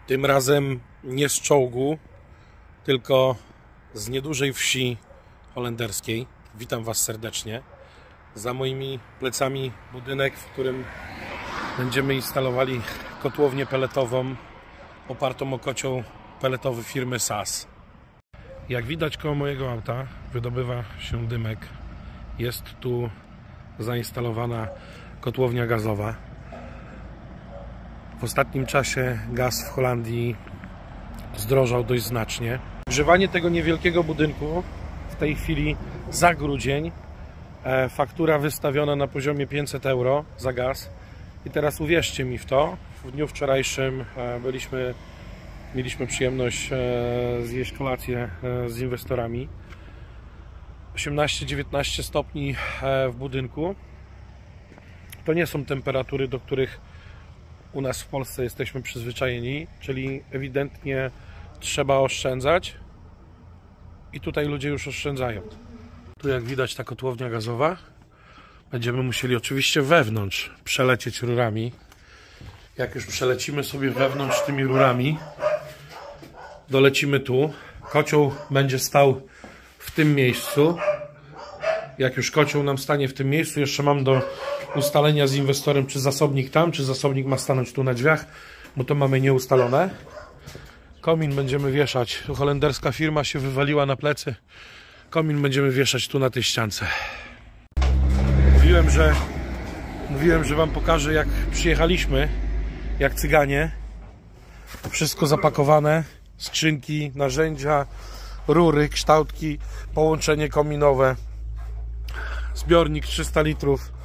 Tym razem nie z czołgu, tylko z niedużej wsi holenderskiej. Witam Was serdecznie. Za moimi plecami budynek, w którym będziemy instalowali kotłownię peletową opartą o kocioł peletowy firmy SAS. Jak widać, koło mojego auta wydobywa się dymek. Jest tu zainstalowana kotłownia gazowa. W ostatnim czasie gaz w Holandii zdrożał dość znacznie. Grzewanie tego niewielkiego budynku w tej chwili za grudzień, faktura wystawiona na poziomie 500 euro za gaz. I teraz uwierzcie mi w to, w dniu wczorajszym mieliśmy przyjemność zjeść kolację z inwestorami. 18-19 stopni w budynku. To nie są temperatury, do których u nas w Polsce jesteśmy przyzwyczajeni, czyli ewidentnie trzeba oszczędzać i tutaj ludzie już oszczędzają. Tu jak widać ta kotłownia gazowa. Będziemy musieli oczywiście wewnątrz przelecieć rurami. Jak już przelecimy sobie wewnątrz tymi rurami, dolecimy tu. Kocioł będzie stał w tym miejscu. Jak już kocioł nam stanie w tym miejscu, jeszcze mam do ustalenia z inwestorem, czy zasobnik tam, czy zasobnik ma stanąć tu na drzwiach, bo to mamy nieustalone. Komin będziemy wieszać. Tu holenderska firma się wywaliła na plecy. Komin będziemy wieszać tu na tej ściance. Mówiłem, że Wam pokażę, jak przyjechaliśmy, jak cyganie. Wszystko zapakowane, skrzynki, narzędzia, rury, kształtki, połączenie kominowe, zbiornik 300 litrów.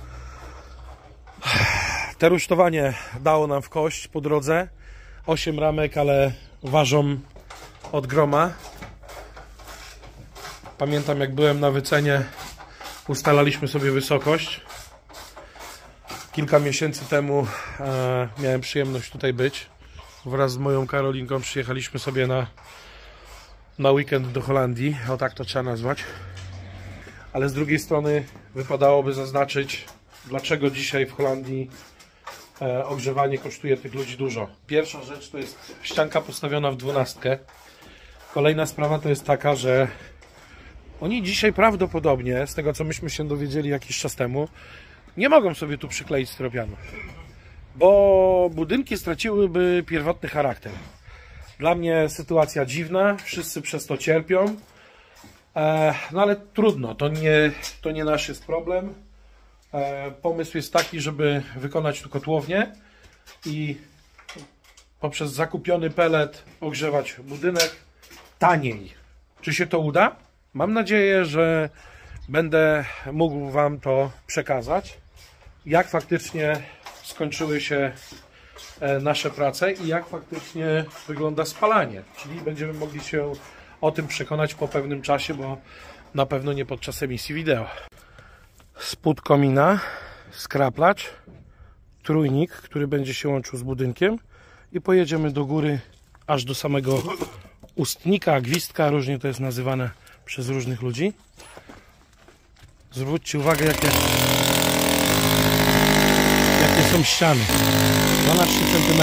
Te rusztowanie dało nam w kość po drodze. 8 ramek, ale ważą od groma. Pamiętam, jak byłem na wycenie, ustalaliśmy sobie wysokość. Kilka miesięcy temu miałem przyjemność tutaj być. Wraz z moją Karolinką przyjechaliśmy sobie na weekend do Holandii. O tak to trzeba nazwać. Ale z drugiej strony wypadałoby zaznaczyć, dlaczego dzisiaj w Holandii ogrzewanie kosztuje tych ludzi dużo. Pierwsza rzecz to jest ścianka postawiona w 12. Kolejna sprawa to jest taka, że oni dzisiaj prawdopodobnie, z tego co myśmy się dowiedzieli jakiś czas temu, nie mogą sobie tu przykleić styropianu, bo budynki straciłyby pierwotny charakter. Dla mnie sytuacja dziwna, wszyscy przez to cierpią, no ale trudno, to nie nasz jest problem. Pomysł jest taki, żeby wykonać tu kotłownię i poprzez zakupiony pelet ogrzewać budynek taniej. Czy się to uda? Mam nadzieję, że będę mógł Wam to przekazać, jak faktycznie skończyły się nasze prace i jak faktycznie wygląda spalanie. Czyli będziemy mogli się o tym przekonać po pewnym czasie, bo na pewno nie podczas emisji wideo. Spód komina, skraplacz, trójnik, który będzie się łączył z budynkiem i pojedziemy do góry aż do samego ustnika, gwizdka, różnie to jest nazywane przez różnych ludzi. Zwróćcie uwagę, jakie są ściany. 12 cm.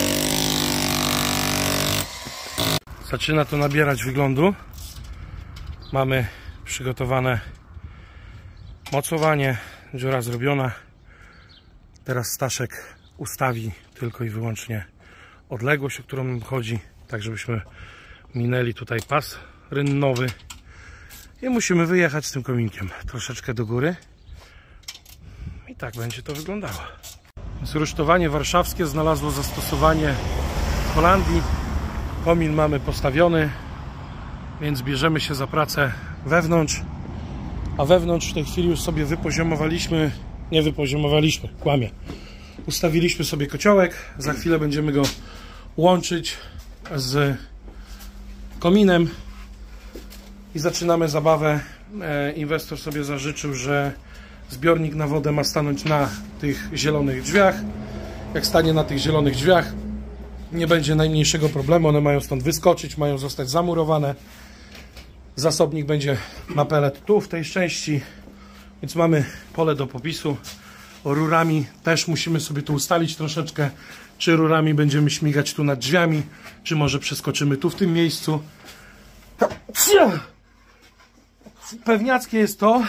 Zaczyna to nabierać wyglądu. Mamy przygotowane mocowanie, dziura zrobiona. Teraz Staszek ustawi tylko i wyłącznie odległość, o którą nam chodzi, tak żebyśmy minęli tutaj pas rynnowy i musimy wyjechać z tym kominkiem troszeczkę do góry i tak będzie to wyglądało. Więc rusztowanie warszawskie znalazło zastosowanie w Holandii. Komin mamy postawiony, więc bierzemy się za pracę wewnątrz. A wewnątrz w tej chwili już sobie kłamie. Ustawiliśmy sobie kociołek, za chwilę będziemy go łączyć z kominem i zaczynamy zabawę. Inwestor sobie zażyczył, że zbiornik na wodę ma stanąć na tych zielonych drzwiach. Jak stanie na tych zielonych drzwiach, nie będzie najmniejszego problemu, one mają stąd wyskoczyć, mają zostać zamurowane. Zasobnik będzie na pelet tu, w tej części, więc mamy pole do popisu. Rurami też musimy sobie to ustalić troszeczkę, czy rurami będziemy śmigać tu nad drzwiami, czy może przeskoczymy tu w tym miejscu. Pewniackie jest to,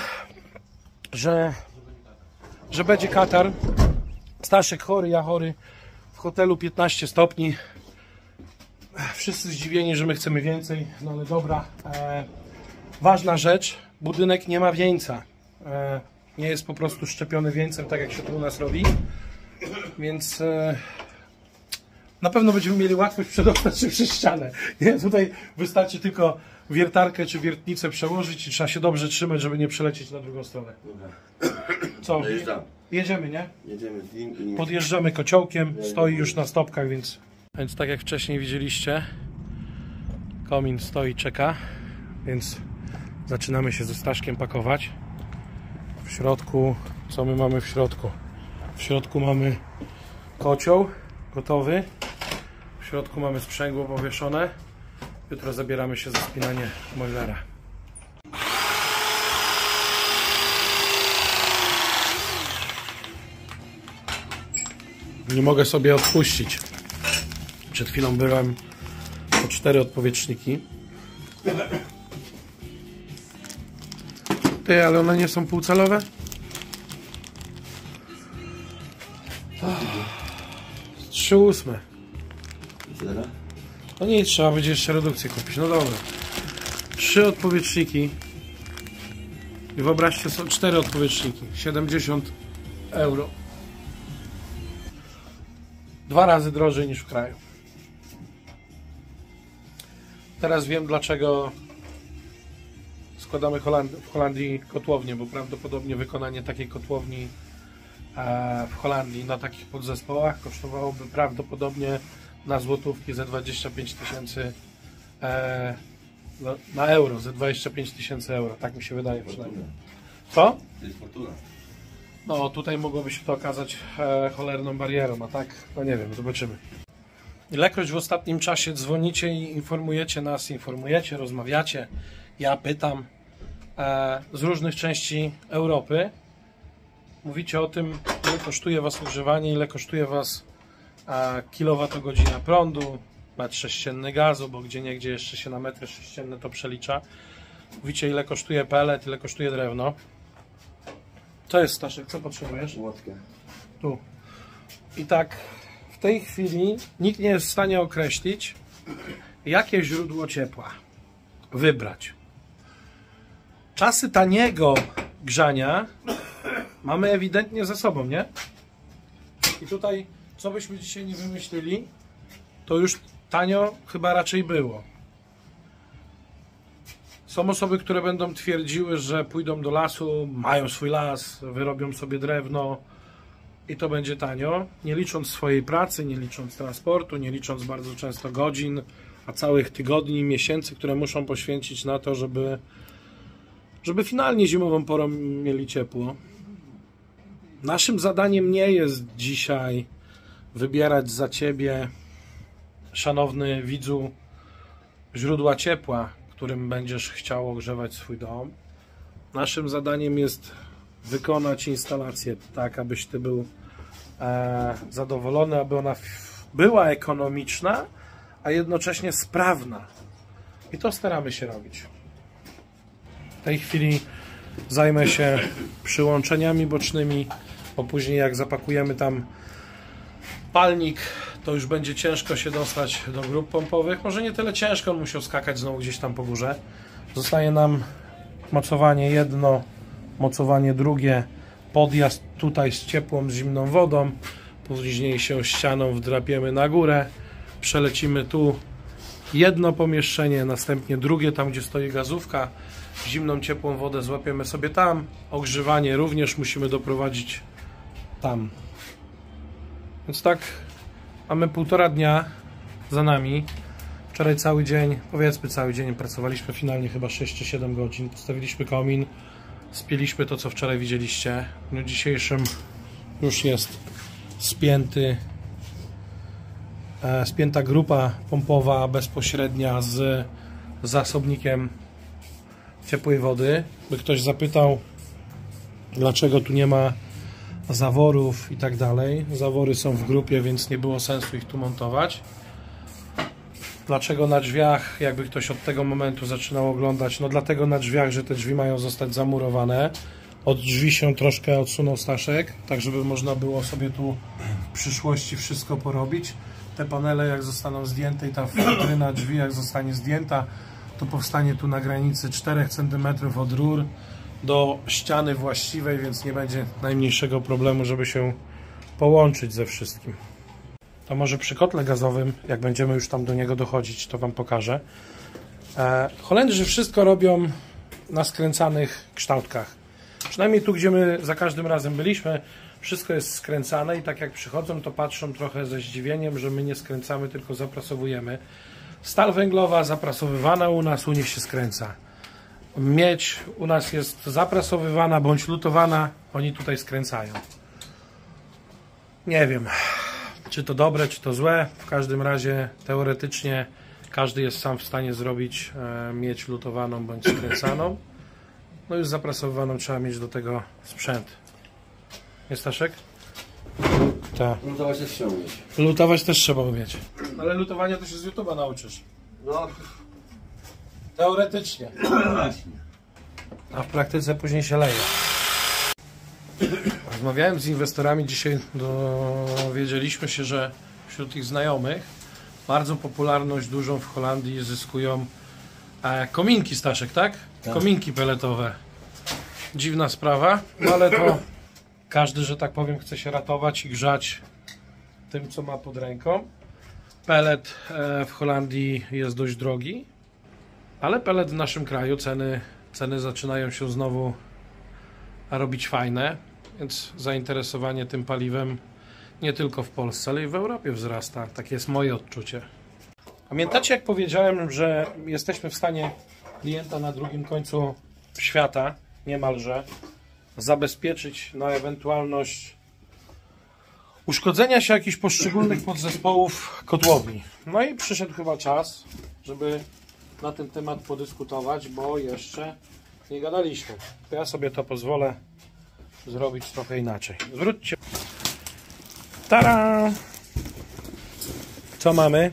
że będzie katar. Staszek chory, ja chory. W hotelu 15 stopni. Wszyscy zdziwieni, że my chcemy więcej. No ale dobra. Ważna rzecz. Budynek nie ma wieńca. Nie jest po prostu szczepiony wieńcem, tak jak się to u nas robi. Więc na pewno będziemy mieli łatwość przedostać się przez ścianę. Nie? Tutaj wystarczy tylko wiertarkę czy wiertnicę przełożyć i trzeba się dobrze trzymać, żeby nie przelecieć na drugą stronę. Co? Jedziemy, nie? Jedziemy z nim i... Podjeżdżamy kociołkiem, stoi już na stopkach, więc tak jak wcześniej widzieliście, komin stoi, czeka, więc zaczynamy się ze Staszkiem pakować. W środku, co my mamy w środku? W środku mamy kocioł gotowy, w środku mamy sprzęgło powieszone. Jutro zabieramy się za spinanie boilera. Nie mogę sobie odpuścić. Przed chwilą byłem po 4 odpowietrzniki. Ty, ale one nie są półcalowe? 3,8. No nie, trzeba będzie jeszcze redukcję kupić. No dobra. 3 odpowietrzniki. I wyobraźcie sobie 4 odpowietrzniki. 70 euro. 2 razy drożej niż w kraju. Teraz wiem, dlaczego składamy w Holandii kotłownię, bo prawdopodobnie wykonanie takiej kotłowni w Holandii na takich podzespołach kosztowałoby prawdopodobnie na złotówki ze 25 000 na euro, ze 25 000 euro, tak mi się wydaje przynajmniej. Co? To jest fortuna. No tutaj mogłoby się to okazać cholerną barierą, a tak, no nie wiem, zobaczymy. Ilekroć w ostatnim czasie dzwonicie i informujecie nas, rozmawiacie, ja pytam z różnych części Europy, mówicie o tym, ile kosztuje was ogrzewanie, ile kosztuje was kilowatogodzina prądu, metr sześcienny gazu, bo gdzieniegdzie jeszcze się na metry sześcienne to przelicza. Mówicie, ile kosztuje pelet, ile kosztuje drewno. Co jest, Staszek? Co potrzebujesz? Łotkę. Tu. I tak w tej chwili nikt nie jest w stanie określić, jakie źródło ciepła wybrać. Czasy taniego grzania mamy ewidentnie ze sobą, nie? I tutaj, co byśmy dzisiaj nie wymyślili, to już tanio chyba raczej było. Są osoby, które będą twierdziły, że pójdą do lasu, mają swój las, wyrobią sobie drewno i to będzie tanio, nie licząc swojej pracy, nie licząc transportu, nie licząc bardzo często godzin, a całych tygodni, miesięcy, które muszą poświęcić na to, żeby finalnie zimową porą mieli ciepło. Naszym zadaniem nie jest dzisiaj wybierać za Ciebie, szanowny widzu, źródła ciepła, którym będziesz chciał ogrzewać swój dom. Naszym zadaniem jest wykonać instalację tak, abyś Ty był zadowolony, aby ona była ekonomiczna, a jednocześnie sprawna. I to staramy się robić. W tej chwili zajmę się przyłączeniami bocznymi, bo później jak zapakujemy tam palnik, to już będzie ciężko się dostać do grup pompowych. Może nie tyle ciężko, on musiał skakać znowu gdzieś tam po górze. Zostaje nam mocowanie jedno, mocowanie drugie, podjazd tutaj z ciepłą, z zimną wodą, później się ścianą wdrapiemy na górę, przelecimy tu jedno pomieszczenie, następnie drugie, tam gdzie stoi gazówka, zimną, ciepłą wodę złapiemy sobie tam, ogrzewanie również musimy doprowadzić tam. Więc tak, mamy 1,5 dnia za nami. Wczoraj cały dzień, powiedzmy cały dzień, pracowaliśmy finalnie chyba 6 czy 7 godzin. Postawiliśmy komin, spieliśmy to, co wczoraj widzieliście. W dniu dzisiejszym już jest spięta grupa pompowa bezpośrednia z zasobnikiem ciepłej wody. By ktoś zapytał, dlaczego tu nie ma zaworów i tak dalej. Zawory są w grupie, więc nie było sensu ich tu montować. Dlaczego na drzwiach, jakby ktoś od tego momentu zaczynał oglądać? No dlatego na drzwiach, że te drzwi mają zostać zamurowane. Od drzwi się troszkę odsunął Staszek, tak żeby można było sobie tu w przyszłości wszystko porobić. Te panele jak zostaną zdjęte i ta futryna drzwi jak zostanie zdjęta, to powstanie tu na granicy 4 cm od rur do ściany właściwej, więc nie będzie najmniejszego problemu, żeby się połączyć ze wszystkim. To może przy kotle gazowym, jak będziemy już tam do niego dochodzić, to Wam pokażę. Holendrzy wszystko robią na skręcanych kształtkach. Przynajmniej tu, gdzie my za każdym razem byliśmy, wszystko jest skręcane i tak jak przychodzą, to patrzą trochę ze zdziwieniem, że my nie skręcamy, tylko zaprasowujemy. Stal węglowa zaprasowywana u nas, u nich się skręca. Miedź u nas jest zaprasowywana bądź lutowana, oni tutaj skręcają. Nie wiem, czy to dobre, czy to złe. W każdym razie teoretycznie każdy jest sam w stanie zrobić miedź lutowaną bądź skręcaną. No już zaprasowywaną trzeba mieć do tego sprzęt. Jest Staszek? Tak. Lutować też trzeba umieć. Lutować też trzeba umieć. Ale lutowania to się z YouTube'a nauczysz. No. Teoretycznie. Właśnie. A w praktyce później się leje. Rozmawiałem z inwestorami dzisiaj, dowiedzieliśmy się, że wśród ich znajomych bardzo popularność dużą w Holandii zyskują kominki, Staszek, tak? Tak. Kominki peletowe. Dziwna sprawa, no ale to każdy, że tak powiem, chce się ratować i grzać tym, co ma pod ręką. Pelet w Holandii jest dość drogi, ale pelet w naszym kraju, ceny zaczynają się znowu robić fajne, więc zainteresowanie tym paliwem nie tylko w Polsce, ale i w Europie wzrasta. Takie jest moje odczucie. Pamiętacie, jak powiedziałem, że jesteśmy w stanie klienta na drugim końcu świata niemalże zabezpieczyć na ewentualność uszkodzenia się jakichś poszczególnych podzespołów kotłowni. No i przyszedł chyba czas, żeby na ten temat podyskutować, bo jeszcze nie gadaliśmy. To ja sobie to pozwolę zrobić trochę inaczej. Zwróćcie. Tada! Co mamy?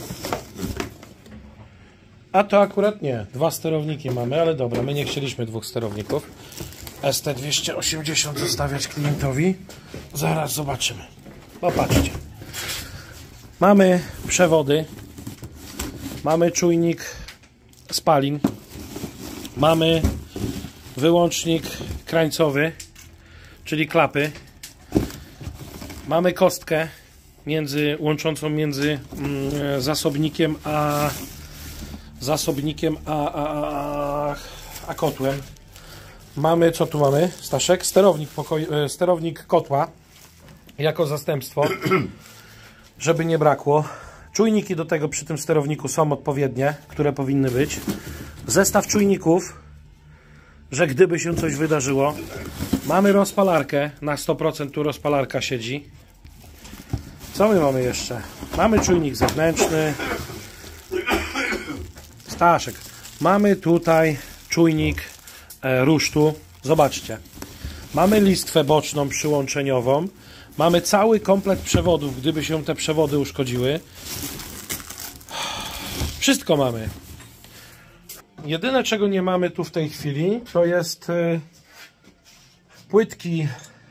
A to akurat nie. 2 sterowniki mamy, ale dobra, my nie chcieliśmy 2 sterowników. ST280 zostawiać klientowi. Zaraz zobaczymy. Popatrzcie. Mamy przewody. Mamy czujnik spalin. Mamy wyłącznik krańcowy, czyli klapy. Mamy kostkę łączącą między zasobnikiem a kotłem. Mamy, co tu mamy, Staszek? Sterownik kotła jako zastępstwo, żeby nie brakło. Czujniki do tego przy tym sterowniku są odpowiednie, które powinny być. Zestaw czujników, że gdyby się coś wydarzyło. Mamy rozpalarkę, na 100% tu rozpalarka siedzi. Co my mamy jeszcze? Mamy czujnik zewnętrzny. Staszek. Mamy tutaj czujnik rusztu. Zobaczcie. Mamy listwę boczną przyłączeniową. Mamy cały komplet przewodów, gdyby się te przewody uszkodziły. Wszystko mamy. Jedyne, czego nie mamy tu w tej chwili, to jest płytki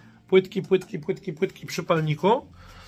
przy palniku.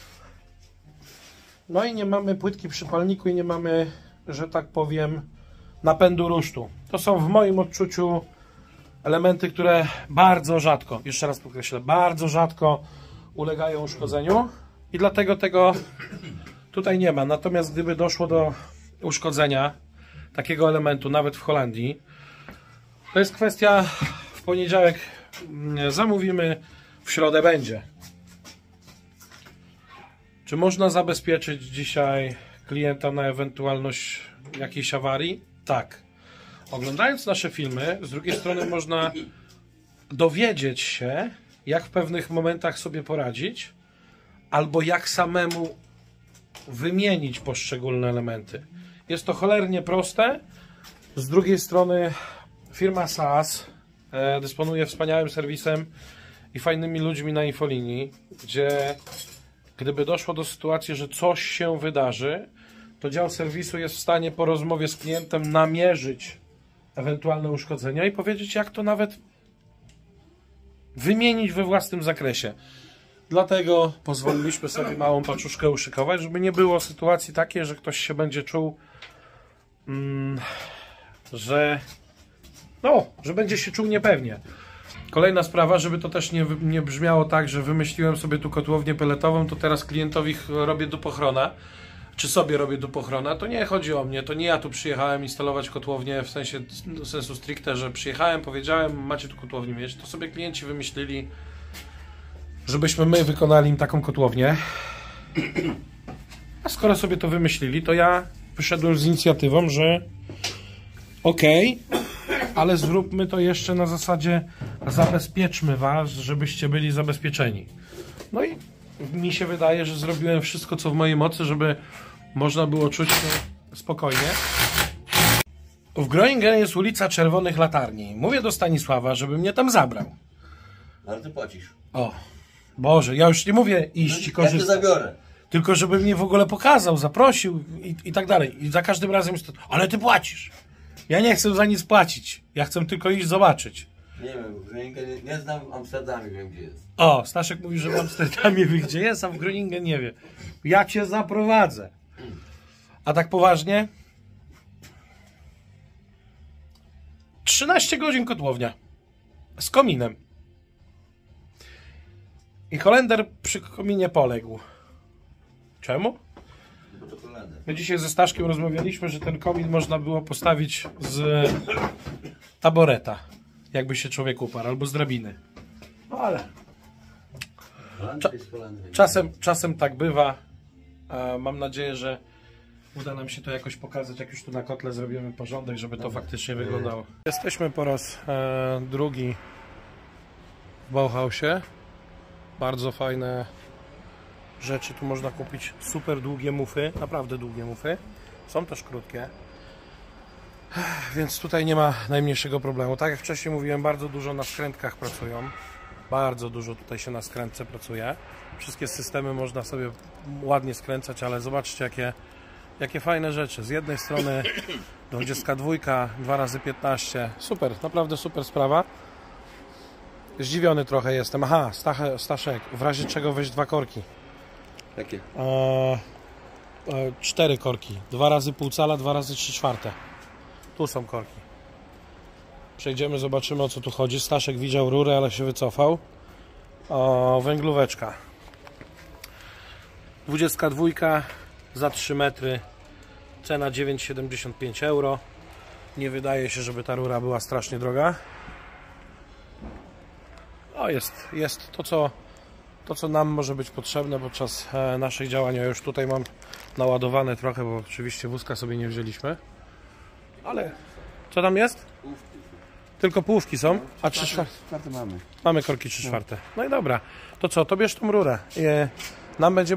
No i nie mamy płytki przy palniku i nie mamy, że tak powiem, napędu rusztu. To są w moim odczuciu elementy, które bardzo rzadko, jeszcze raz podkreślę, bardzo rzadko ulegają uszkodzeniu i dlatego tego tutaj nie ma. Natomiast gdyby doszło do uszkodzenia takiego elementu, nawet w Holandii, to jest kwestia, w poniedziałek zamówimy, w środę będzie. Czy można zabezpieczyć dzisiaj klienta na ewentualność jakiejś awarii? Tak. Oglądając nasze filmy, z drugiej strony można dowiedzieć się, jak w pewnych momentach sobie poradzić, albo jak samemu wymienić poszczególne elementy. Jest to cholernie proste. Z drugiej strony firma SAS dysponuje wspaniałym serwisem i fajnymi ludźmi na infolinii, gdzie gdyby doszło do sytuacji, że coś się wydarzy, to dział serwisu jest w stanie po rozmowie z klientem namierzyć ewentualne uszkodzenia i powiedzieć, jak to nawet wymienić we własnym zakresie. Dlatego pozwoliliśmy sobie małą paczuszkę uszykować, żeby nie było sytuacji takiej, że ktoś się będzie czuł, że będzie się czuł niepewnie. Kolejna sprawa, żeby to też nie brzmiało tak, że wymyśliłem sobie tu kotłownię peletową, to teraz klientowi robię dupochrona, czy sobie robię dupochrona, to nie chodzi o mnie, to nie ja tu przyjechałem instalować kotłownię w sensu stricte, że przyjechałem, powiedziałem, macie tu kotłownię mieć, to sobie klienci wymyślili, żebyśmy my wykonali im taką kotłownię. A skoro sobie to wymyślili, to ja wyszedłem z inicjatywą, że okej, ale zróbmy to jeszcze na zasadzie zabezpieczmy was, żebyście byli zabezpieczeni. No i mi się wydaje, że zrobiłem wszystko, co w mojej mocy, żeby można było czuć się spokojnie. W Groningen jest ulica Czerwonych Latarni. Mówię do Stanisława, żeby mnie tam zabrał. Ale ty płacisz. O, Boże, ja już nie mówię iść i korzystać. Ja cię zabiorę. Tylko żeby mnie w ogóle pokazał, zaprosił i tak dalej. I za każdym razem jest to, ale ty płacisz. Ja nie chcę za nic płacić. Ja chcę tylko iść zobaczyć. Nie wiem, w Groningen nie znam, w Amsterdamie wiem gdzie jest. O, Staszek mówi, że w Amsterdamie wie gdzie jest, a w Groningen nie wie. Ja cię zaprowadzę. A tak poważnie? 13 godzin kotłownia. Z kominem. I Holender przy kominie poległ. Czemu? Bo to Holender. My dzisiaj ze Staszkiem rozmawialiśmy, że ten komin można było postawić z taboreta. Jakby się człowiek uparł, albo z drabiny. No ale czasem tak bywa. Mam nadzieję, że uda nam się to jakoś pokazać, jak już tu na kotle zrobimy porządek, żeby to faktycznie wyglądało. Jesteśmy po raz drugi w Bauhausie. Bardzo fajne rzeczy tu można kupić. Super długie mufy, naprawdę długie mufy. Są też krótkie. Więc tutaj nie ma najmniejszego problemu. Tak jak wcześniej mówiłem, bardzo dużo na skrętkach pracują. Bardzo dużo tutaj się na skrętce pracuje. Wszystkie systemy można sobie ładnie skręcać, ale zobaczcie jakie fajne rzeczy. Z jednej strony 22, 2x15. Super, naprawdę super sprawa. Zdziwiony trochę jestem. Aha, Staszek, w razie czego weź 2 korki. Jakie? 4 korki. 2 razy pół cala, 2 razy 3/4. Tu są korki. Przejdziemy, zobaczymy, o co tu chodzi. Staszek widział rurę, ale się wycofał. O, węglóweczka. 22 za 3 metry. Cena 9,75 euro. Nie wydaje się, żeby ta rura była strasznie droga. O, jest to, co nam może być potrzebne podczas naszych działań. Ja już tutaj mam naładowane trochę, bo oczywiście wózka sobie nie wzięliśmy. Ale co tam jest? Tylko połówki są, a 3/4 mamy. Mamy korki 3/4. No i dobra, to co, to bierz tą rurę. Nam będzie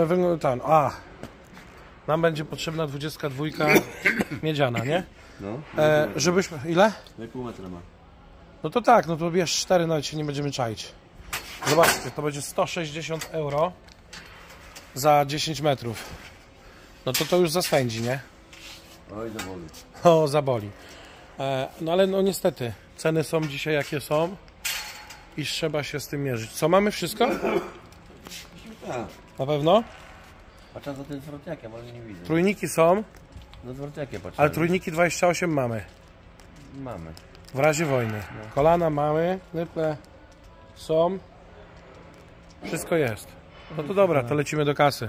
nam będzie potrzebna 22 miedziana, nie? No. Żebyśmy, ile? 2,5 metra ma. No No to tak, no to bierz 4, nawet się nie będziemy czaić. Zobaczcie, to będzie 160 euro za 10 metrów. No to już zaswędzi, nie? Oj, zaboli. O, zaboli. No ale no niestety, ceny są dzisiaj jakie są i trzeba się z tym mierzyć. Co, mamy wszystko? Tak. Na pewno? Patrzę za tym zwrotniakiem, ale nie widzę. Trójniki są, No zwrotniakiem patrzę. ale trójniki 28 mamy. Mamy. W razie wojny. Kolana mamy, nyple są. Wszystko jest. No to dobra, to lecimy do kasy.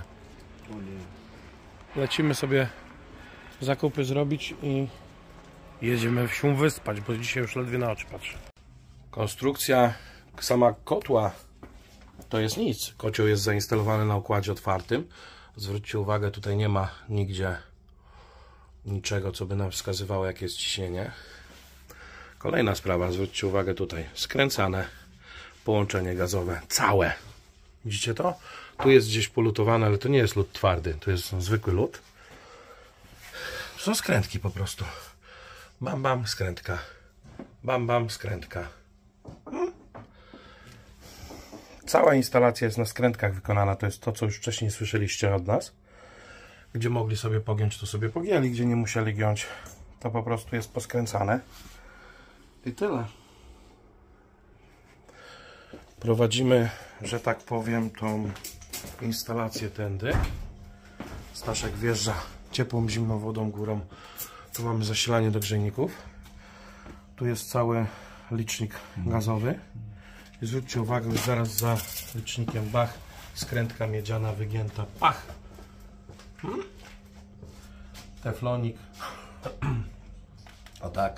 Lecimy sobie zakupy zrobić i jedziemy się wyspać, bo dzisiaj już ledwie na oczy patrzę. Konstrukcja sama kotła to jest nic. Kocioł jest zainstalowany na układzie otwartym. Zwróćcie uwagę, tutaj nie ma nigdzie niczego, co by nam wskazywało, jakie jest ciśnienie. Kolejna sprawa, zwróćcie uwagę tutaj. Skręcane połączenie gazowe. Całe. Widzicie to? Tu jest gdzieś polutowane, ale to nie jest lód twardy. To jest zwykły lód. Są skrętki po prostu. Bam, bam, skrętka. Bam, bam, skrętka. Cała instalacja jest na skrętkach wykonana. To jest to, co już wcześniej słyszeliście od nas. Gdzie mogli sobie pogiąć, to sobie pogięli. Gdzie nie musieli giąć, to po prostu jest poskręcane. I tyle. Prowadzimy, że tak powiem, tą instalację tędy. Staszek wjeżdża ciepłą, zimną wodą górą. Tu mamy zasilanie do grzejników. Tu jest cały licznik gazowy. I zwróćcie uwagę, już zaraz za licznikiem bach, skrętka miedziana wygięta. Pach! Teflonik. O tak.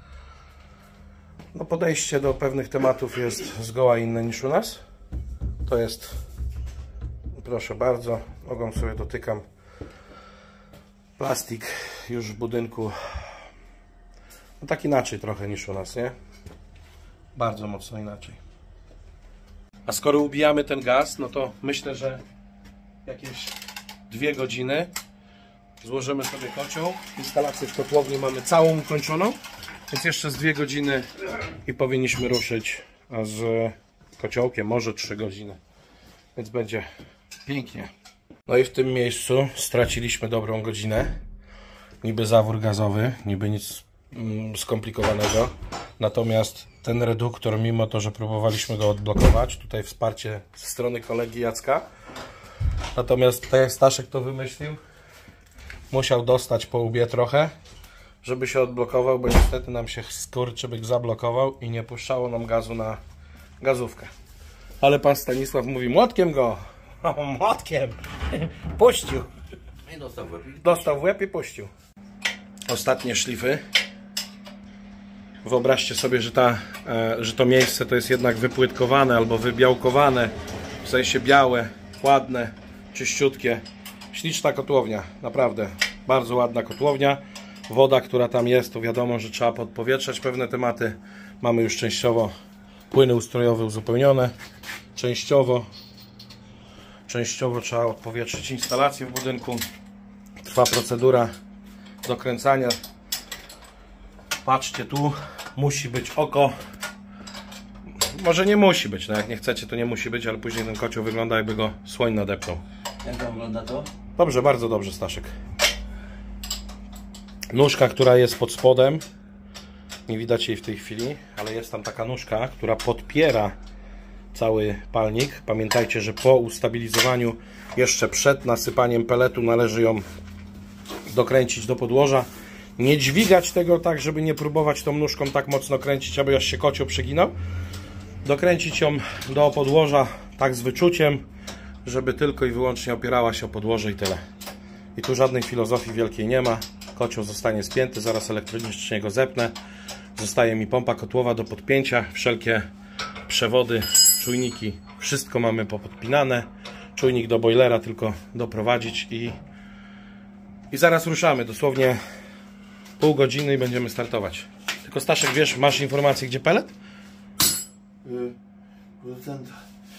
No podejście do pewnych tematów jest zgoła inne niż u nas. To jest, proszę bardzo, nogą sobie dotykam, plastik już w budynku. No tak inaczej trochę niż u nas, nie? Bardzo mocno inaczej. A skoro ubijamy ten gaz, no to myślę, że jakieś 2 godziny złożymy sobie kocioł. Instalację w kotłowni mamy całą ukończoną, więc jeszcze z 2 godziny i powinniśmy ruszyć z kociołkiem, może 3 godziny. Więc będzie pięknie. No i w tym miejscu straciliśmy dobrą godzinę. Niby zawór gazowy, niby nic skomplikowanego. Natomiast ten reduktor, mimo to, że próbowaliśmy go odblokować, tutaj wsparcie ze strony kolegi Jacka. Natomiast tak jak Staszek to wymyślił, musiał dostać po łbie trochę, żeby się odblokował, bo niestety nam się skurczybyk zablokował i nie puszczało nam gazu na gazówkę. Ale pan Stanisław mówi, młotkiem go! O, młotkiem! Puścił! I dostał w łeb. Dostał w łeb i puścił. Ostatnie szlify. Wyobraźcie sobie, że to miejsce to jest jednak wypłytkowane albo wybiałkowane, w sensie białe, ładne, czyściutkie. Śliczna kotłownia, naprawdę bardzo ładna kotłownia. Woda, która tam jest, to wiadomo, że trzeba podpowietrzać pewne tematy. Mamy już częściowo płyny ustrojowe uzupełnione. Częściowo trzeba odpowietrzyć instalację w budynku. Trwa procedura dokręcania. Patrzcie, tu musi być oko. Może nie musi być, no jak nie chcecie, to nie musi być, ale później ten kocioł wygląda, jakby go słoń nadepnął. Jak to wygląda to? Dobrze, bardzo dobrze, Staszek. Nóżka, która jest pod spodem, nie widać jej w tej chwili, ale jest tam taka nóżka, która podpiera cały palnik. Pamiętajcie, że po ustabilizowaniu, jeszcze przed nasypaniem peletu, należy ją dokręcić do podłoża. Nie dźwigać tego tak, żeby nie próbować tą nóżką tak mocno kręcić, aby aż się kocioł przeginał. Dokręcić ją do podłoża tak z wyczuciem, żeby tylko i wyłącznie opierała się o podłoże i tyle. I tu żadnej filozofii wielkiej nie ma. Kocioł zostanie spięty, zaraz elektronicznie go zepnę. Zostaje mi pompa kotłowa do podpięcia, wszelkie przewody, czujniki, wszystko mamy popodpinane. Czujnik do boilera tylko doprowadzić i zaraz ruszamy. Dosłownie pół godziny i będziemy startować. Tylko Staszek, wiesz, masz informację, gdzie pelet? Producenta.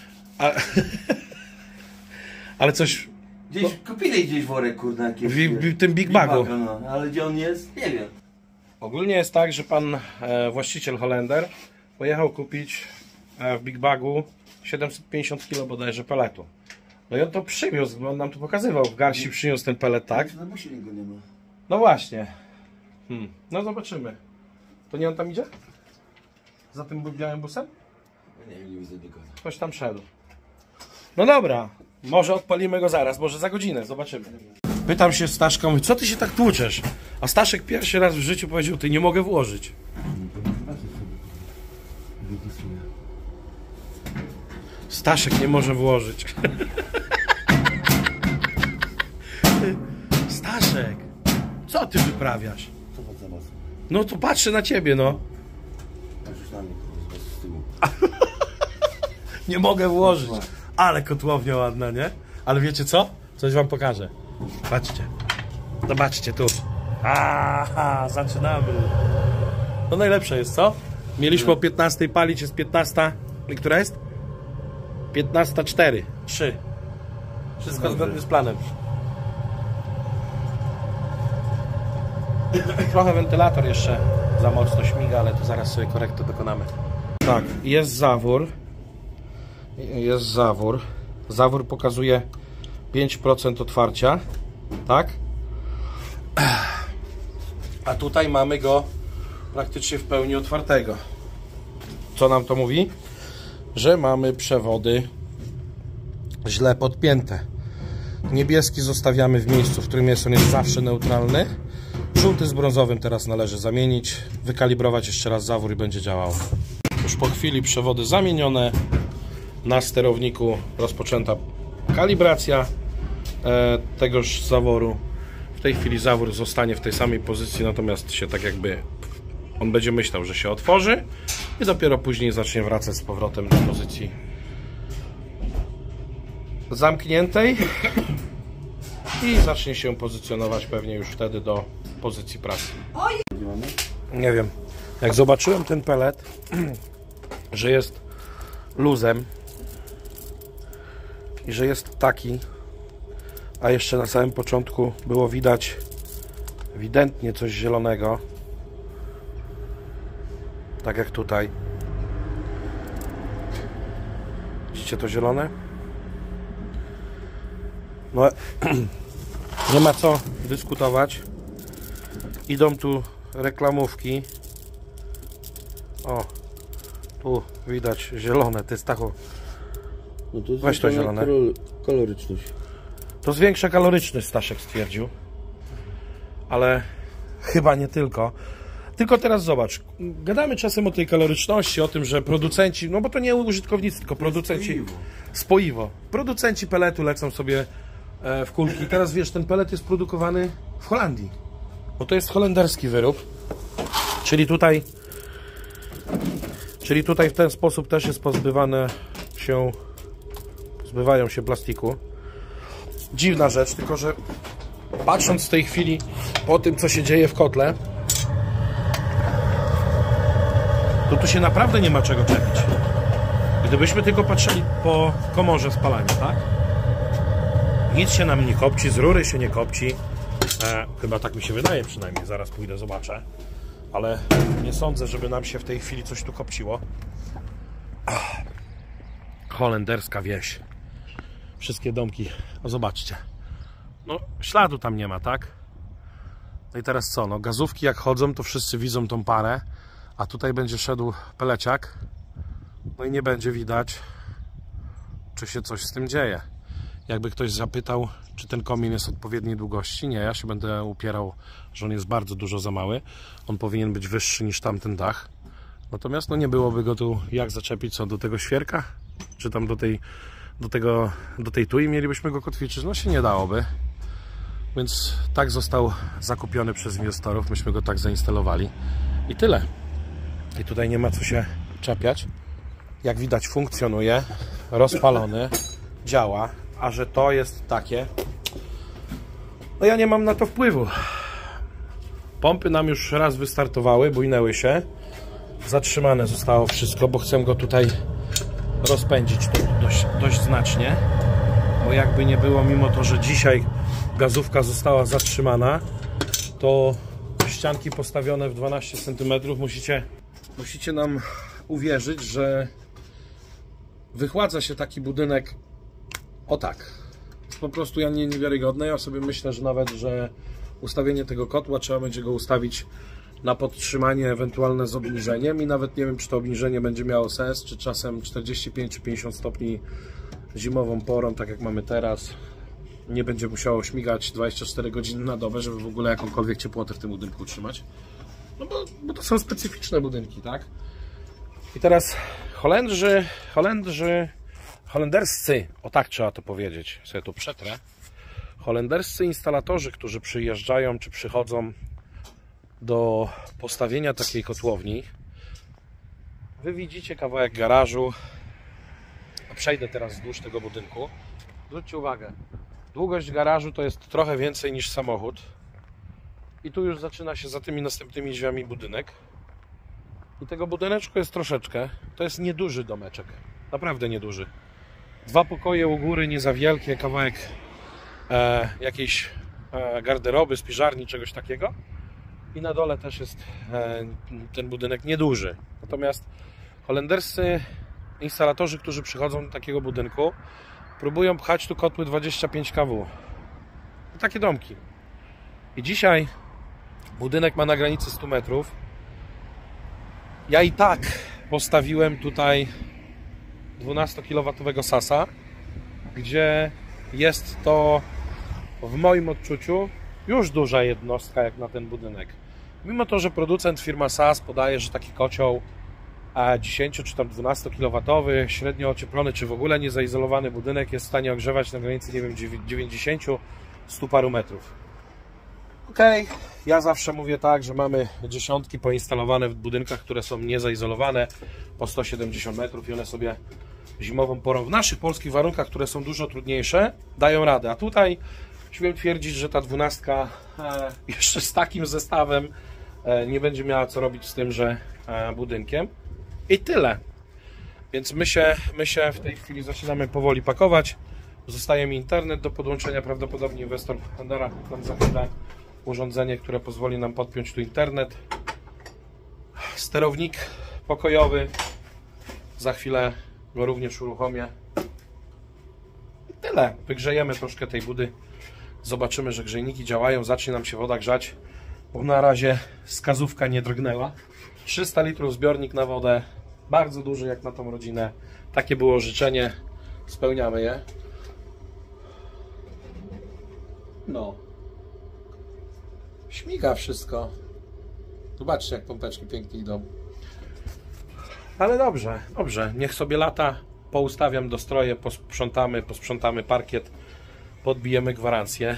Ale coś... Gdzieś kupili gdzieś worek, kurna, jakieś. W tym Big Bagu. No, ale gdzie on jest? Nie wiem. Ogólnie jest tak, że pan właściciel Holender pojechał kupić w Big Bagu 750 kg bodajże peletu. No i on to przywiózł, bo on nam to pokazywał. W garści przyniósł ten pelet, tak? Na busie go nie ma. No właśnie. No zobaczymy. To nie on tam idzie? Za tym białym busem? Nie wiem, nie widzę nikogo. Ktoś tam szedł. No dobra. Może odpalimy go zaraz, może za godzinę, zobaczymy. Pytam się Staszka, mówię, co ty się tak tłuczesz? A Staszek pierwszy raz w życiu powiedział, ty nie mogę włożyć. Staszek nie może włożyć. Staszek, co ty wyprawiasz? Co to za was? No to patrzę na ciebie, no. Patrzysz na mnie, z tyłu. Nie mogę włożyć. Ale kotłownia ładna, nie? Ale wiecie co? Coś wam pokażę. Patrzcie. Zobaczcie tu. Aha, zaczynamy. To najlepsze jest, co? Mieliśmy o 15 palić, jest 15. I która jest? 15:04. 3. Wszystko zgodnie z planem. Trochę wentylator jeszcze za mocno śmiga, ale to zaraz sobie korektę dokonamy. Tak, jest zawór. jest zawór. Zawór pokazuje 5% otwarcia, tak? A tutaj mamy go praktycznie w pełni otwartego. Co nam to mówi? Że mamy przewody źle podpięte. Niebieski zostawiamy w miejscu, w którym jest on zawsze neutralny. Żółty z brązowym teraz należy zamienić, wykalibrować jeszcze raz zawór i będzie działało. Już po chwili przewody zamienione, na sterowniku rozpoczęta kalibracja tegoż zaworu. W tej chwili zawór zostanie w tej samej pozycji, natomiast się tak jakby on będzie myślał, że się otworzy i dopiero później zacznie wracać z powrotem do pozycji zamkniętej i zacznie się pozycjonować pewnie już wtedy do pozycji pracy. Nie wiem, jak zobaczyłem ten pelet, że jest luzem i że jest taki, a jeszcze na samym początku było widać ewidentnie coś zielonego, tak jak tutaj. Widzicie to zielone? No, nie ma co dyskutować. Idą tu reklamówki. O, tu widać zielone, to jest tacho. No to weź to zielone. Koloryczność. To zwiększa kaloryczność, Staszek stwierdził. Ale chyba nie tylko. Tylko teraz zobacz, gadamy czasem o tej kaloryczności, o tym, że producenci, no bo to nie użytkownicy, tylko producenci, spoiwo. Producenci peletu lecą sobie w kulki. Teraz wiesz, ten pelet jest produkowany w Holandii, bo to jest holenderski wyrób, czyli tutaj w ten sposób też jest pozbywają się plastiku. Dziwna rzecz, tylko że patrząc w tej chwili po tym, co się dzieje w kotle, to tu się naprawdę nie ma czego czepić. Gdybyśmy tylko patrzyli po komorze spalania, tak? Nic się nam nie kopci, z rury się nie kopci. Chyba tak mi się wydaje przynajmniej, zaraz pójdę, zobaczę. Ale nie sądzę, żeby nam się w tej chwili coś tu kopciło. Holenderska wieś. Wszystkie domki, no zobaczcie. No śladu tam nie ma, tak? No i teraz co? No gazówki jak chodzą, to wszyscy widzą tą parę. A tutaj będzie szedł peleciak. No i nie będzie widać, czy się coś z tym dzieje. Jakby ktoś zapytał, czy ten komin jest odpowiedniej długości. Nie, ja się będę upierał, że on jest bardzo dużo za mały. On powinien być wyższy niż tamten dach. Natomiast no nie byłoby go tu jak zaczepić, co do tego świerka, czy tam do tej tui mielibyśmy go kotwiczyć. No się nie dałoby. Więc tak został zakupiony przez inwestorów. Myśmy go tak zainstalowali. I tyle. I tutaj nie ma co się czepiać. Jak widać funkcjonuje, rozpalony, działa, a że to jest takie, no ja nie mam na to wpływu. Pompy nam już raz wystartowały, bujnęły się, zatrzymane zostało wszystko, bo chcę go tutaj rozpędzić dość znacznie, bo jakby nie było, mimo to, że dzisiaj gazówka została zatrzymana, to ścianki postawione w 12 cm musicie nam uwierzyć, że wychładza się taki budynek o tak. Jest po prostu niewiarygodne. Ja sobie myślę, że nawet, że ustawienie tego kotła trzeba będzie go ustawić na podtrzymanie ewentualne z obniżeniem i nawet nie wiem, czy to obniżenie będzie miało sens, czy czasem 45 czy 50 stopni zimową porą, tak jak mamy teraz, nie będzie musiało śmigać 24 godziny na dobę, żeby w ogóle jakąkolwiek ciepłotę w tym budynku utrzymać. No bo to są specyficzne budynki, tak? I teraz holenderscy, o tak trzeba to powiedzieć, sobie tu przetrę, holenderscy instalatorzy, którzy przyjeżdżają czy przychodzą do postawienia takiej kotłowni, wy widzicie kawałek garażu. Przejdę teraz wzdłuż tego budynku. Zwróćcie uwagę, długość garażu to jest trochę więcej niż samochód i tu już zaczyna się za tymi następnymi drzwiami budynek. I tego budyneczku jest troszeczkę. To jest nieduży domeczek. Naprawdę nieduży. 2 pokoje u góry, nie za wielkie, kawałek jakiejś garderoby, spiżarni, czegoś takiego. I na dole też jest ten budynek nieduży. Natomiast holenderscy instalatorzy, którzy przychodzą do takiego budynku, próbują pchać tu kotły 25 kW. Takie domki. I dzisiaj budynek ma na granicy 100 metrów. Ja i tak postawiłem tutaj 12-kilowatowego Sasa, gdzie jest to w moim odczuciu już duża jednostka jak na ten budynek. Mimo to, że producent firma SAS podaje, że taki kocioł 10 czy tam 12-kilowatowy, średnio ocieplony czy w ogóle niezaizolowany budynek jest w stanie ogrzewać na granicy, nie wiem, 90-100 paru metrów. Okej, ja zawsze mówię tak, że mamy dziesiątki poinstalowane w budynkach, które są niezaizolowane po 170 metrów i one sobie zimową porą w naszych polskich warunkach, które są dużo trudniejsze, dają radę. A tutaj śmiem twierdzić, że ta 12 jeszcze z takim zestawem nie będzie miała co robić z tymże budynkiem. I tyle. Więc my się w tej chwili zaczynamy powoli pakować. Zostaje mi internet do podłączenia. Prawdopodobnie inwestor da nam za chwilę urządzenie, które pozwoli nam podpiąć tu internet. Sterownik pokojowy. Za chwilę go również uruchomię. I tyle. Wygrzejemy troszkę tej budy. Zobaczymy, że grzejniki działają. Zacznie nam się woda grzać. Bo na razie skazówka nie drgnęła. 300 litrów zbiornik na wodę. Bardzo duży jak na tą rodzinę. Takie było życzenie. Spełniamy je. No. Śmiga wszystko. Zobaczcie, jak pompeczki pięknie idą. Ale dobrze, dobrze. Niech sobie lata. Poustawiam dostroje, posprzątamy parkiet, podbijemy gwarancję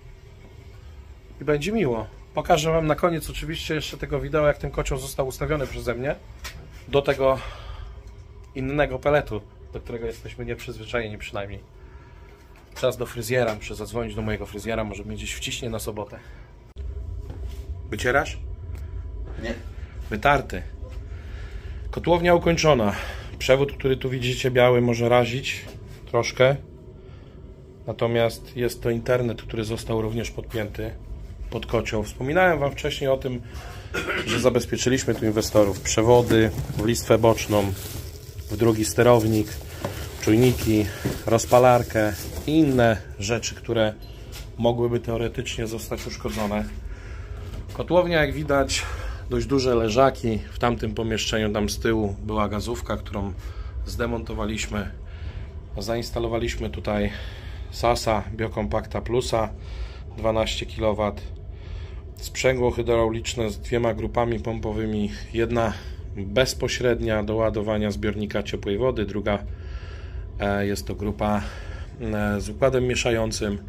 i będzie miło. Pokażę Wam na koniec oczywiście jeszcze tego wideo, jak ten kocioł został ustawiony przeze mnie do tego innego peletu, do którego jesteśmy nieprzyzwyczajeni przynajmniej. Czas do fryzjera, muszę zadzwonić do mojego fryzjera, może mnie gdzieś wciśnie na sobotę. Wycierasz? Nie. Wytarty. Kotłownia ukończona. Przewód, który tu widzicie biały, może razić troszkę. Natomiast jest to internet, który został również podpięty pod kocioł. Wspominałem Wam wcześniej o tym, że zabezpieczyliśmy tu inwestorów. Przewody w listwę boczną, w drugi sterownik, czujniki, rozpalarkę i inne rzeczy, które mogłyby teoretycznie zostać uszkodzone. Kotłownia, jak widać, dość duże leżaki. W tamtym pomieszczeniu, tam z tyłu, była gazówka, którą zdemontowaliśmy. Zainstalowaliśmy tutaj Sasa Biocompacta Plusa 12 kW. Sprzęgło hydrauliczne z dwoma grupami pompowymi. Jedna bezpośrednia do ładowania zbiornika ciepłej wody, druga jest to grupa z układem mieszającym.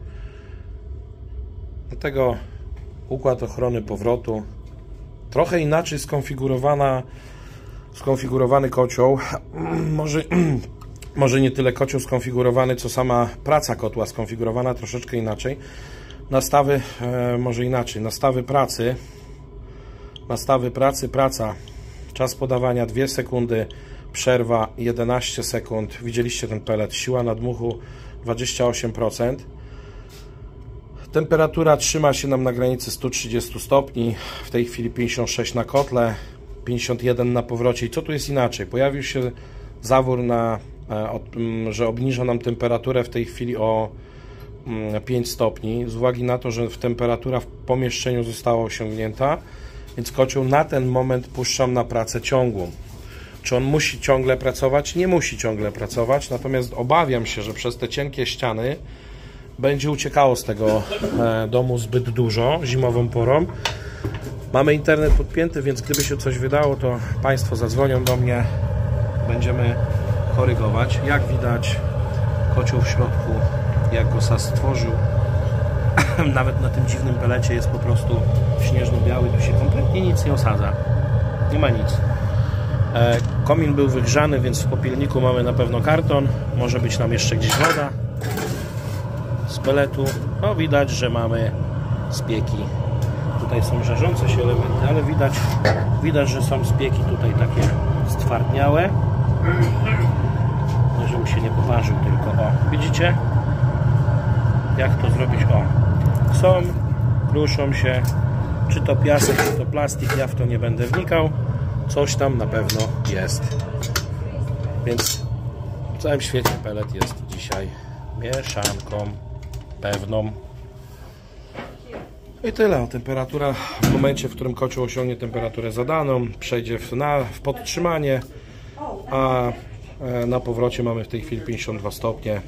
Do tego układ ochrony powrotu. Trochę inaczej skonfigurowany kocioł. Może nie tyle kocioł skonfigurowany, co sama praca kotła skonfigurowana troszeczkę inaczej. Nastawy, może inaczej, nastawy pracy, praca. Czas podawania 2 sekundy, przerwa 11 sekund. Widzieliście ten pelet, siła nadmuchu 28%. Temperatura trzyma się nam na granicy 130 stopni, w tej chwili 56 na kotle, 51 na powrocie. I co tu jest inaczej? Pojawił się zawór, że obniża nam temperaturę w tej chwili o 5 stopni, z uwagi na to, że temperatura w pomieszczeniu została osiągnięta, więc kocioł na ten moment puszczam na pracę ciągłą. Czy on musi ciągle pracować? Nie musi ciągle pracować, natomiast obawiam się, że przez te cienkie ściany będzie uciekało z tego domu zbyt dużo zimową porą. Mamy internet podpięty, więc gdyby się coś wydało, to Państwo zadzwonią do mnie, będziemy korygować. Jak widać, kocioł w środku, jak go SAS stworzył, nawet na tym dziwnym pelecie jest po prostu śnieżno-biały, tu się kompletnie nic nie osadza, nie ma nic. Komin był wygrzany, więc w popielniku mamy na pewno karton, może być nam jeszcze gdzieś woda z peletu. No widać, że mamy spieki. Tutaj są żarzące się elementy, ale widać, że są spieki tutaj takie stwardniałe. No, żebym się nie poparzył tylko. O, widzicie? Jak to zrobić? O, są, ruszą się. Czy to piasek, czy to plastik, ja w to nie będę wnikał. Coś tam na pewno jest. Więc w całym świecie pellet jest dzisiaj mieszanką pewną. I tyle. Temperatura w momencie, w którym kocioł osiągnie temperaturę zadaną, przejdzie w podtrzymanie, a na powrocie mamy w tej chwili 52 stopnie.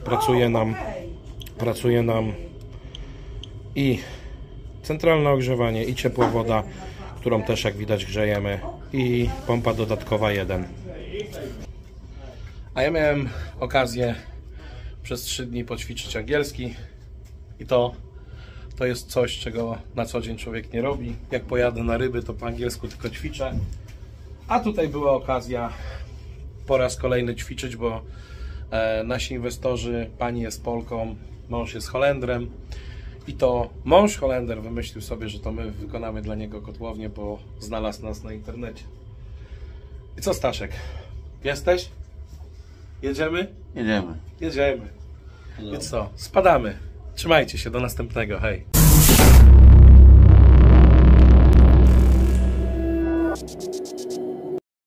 Pracuje nam i centralne ogrzewanie, i ciepła woda, którą też jak widać grzejemy, i pompa dodatkowa 1. A ja miałem okazję przez 3 dni poćwiczyć angielski i to jest coś, czego na co dzień człowiek nie robi. Jak pojadę na ryby, to po angielsku tylko ćwiczę. A tutaj była okazja po raz kolejny ćwiczyć, bo nasi inwestorzy, pani jest Polką, mąż jest Holendrem i to mąż Holender wymyślił sobie, że to my wykonamy dla niego kotłownię, bo znalazł nas na internecie. I co, Staszek? Jesteś? Jedziemy? Jedziemy. Jedziemy. I co? Spadamy. Trzymajcie się, do następnego. Hej.